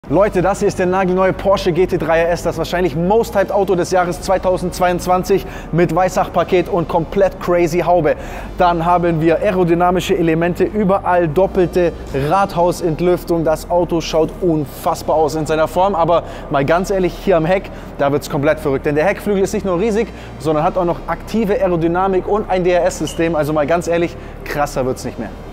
Leute, das hier ist der nagelneue Porsche GT3 RS, das wahrscheinlich Most Hyped Auto des Jahres 2022 mit Weissachpaket und komplett crazy Haube. Dann haben wir aerodynamische Elemente, überall doppelte Rathausentlüftung. Das Auto schaut unfassbar aus in seiner Form, aber mal ganz ehrlich, hier am Heck, da wird es komplett verrückt. Denn der Heckflügel ist nicht nur riesig, sondern hat auch noch aktive Aerodynamik und ein DRS-System. Also mal ganz ehrlich, krasser wird es nicht mehr.